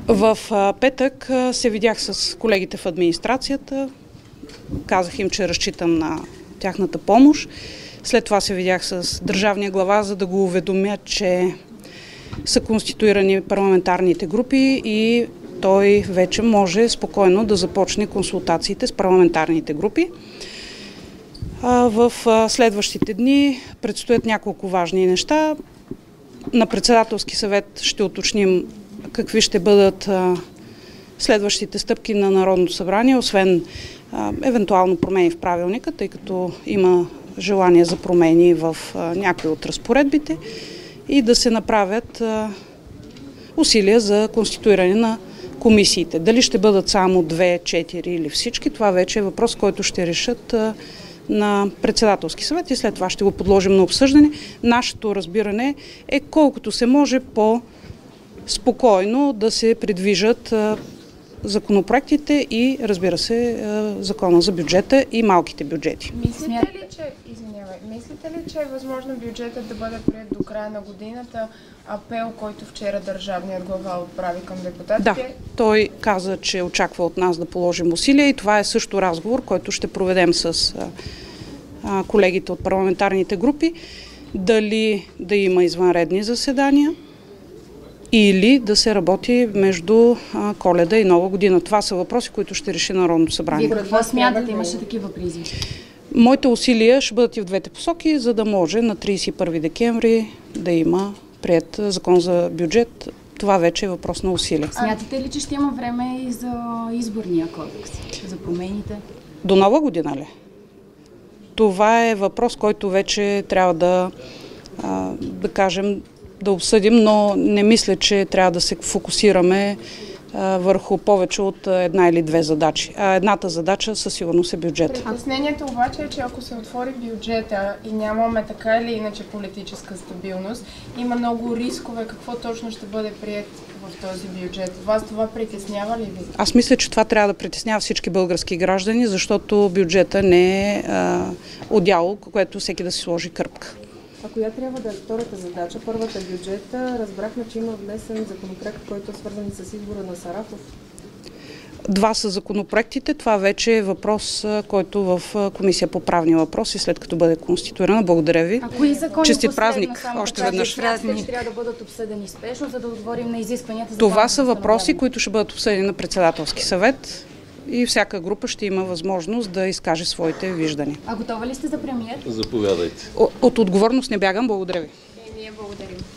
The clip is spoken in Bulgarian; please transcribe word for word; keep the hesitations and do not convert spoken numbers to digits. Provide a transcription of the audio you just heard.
В петък се видях с колегите в администрацията, казах им, че разчитам на тяхната помощ. След това се видях с държавния глава, за да го уведомя, че са конституирани парламентарните групи и той вече може спокойно да започне консултациите с парламентарните групи. В следващите дни предстоят няколко важни неща. На председателски съвет ще уточним какви ще бъдат следващите стъпки на Народното събрание, освен евентуално промени в правилника, тъй като има желание за промени в някои от разпоредбите и да се направят усилия за конституиране на комисиите. Дали ще бъдат само две, четири или всички, това вече е въпрос, който ще решат на председателски съвет и след това ще го подложим на обсъждане. Нашето разбиране е колкото се може по-спокойно да се придвижат законопроектите и, разбира се, закона за бюджета и малките бюджети. Мислите ли, че, извинявай, мислите ли, че е възможно бюджетът да бъде приет до края на годината? Апел, който вчера държавният глава отправи към депутатите? Да, той каза, че очаква от нас да положим усилия и това е също разговор, който ще проведем с а, колегите от парламентарните групи. Дали да има извънредни заседания или да се работи между а, Коледа и Нова година. Това са въпроси, които ще реши Народното събрание. Вие какво смятате? Имаше такива призиви? Моите усилия ще бъдат и в двете посоки, за да може на тридесет и първи декември да има приет закон за бюджет. Това вече е въпрос на усилия. Смятате ли, че ще има време и за изборния кодекс, за промените? До Нова година ли? Това е въпрос, който вече трябва да, да кажем, да обсъдим, но не мисля, че трябва да се фокусираме върху повече от една или две задачи. А едната задача със сигурност е бюджет. Притеснението обаче е, че ако се отвори бюджета и нямаме така или иначе политическа стабилност, има много рискове какво точно ще бъде приет в този бюджет. Вас това притеснява ли ви? Аз мисля, че това трябва да притеснява всички български граждани, защото бюджета не е а, отдяло, което всеки да си сложи кърпка. А коя трябва да е втората задача? Първата бюджета. Разбрахме, че има внесен законопроект, който е свързан с избора на Сарафов. Два са законопроектите. Това вече е въпрос, който в Комисия по правни въпроси, след като бъде конституирана. Благодаря ви. А кои закони честит празник още веднъж. Трябва да бъдат обсъдени спешно, за да отговорим на изискванията за това са въпроси, които ще бъдат обсъдени на председателски съвет и всяка група ще има възможност да изкаже своите виждания. А готова ли сте за премиер? Заповядайте. От отговорност не бягам. Благодаря ви. И ние благодарим.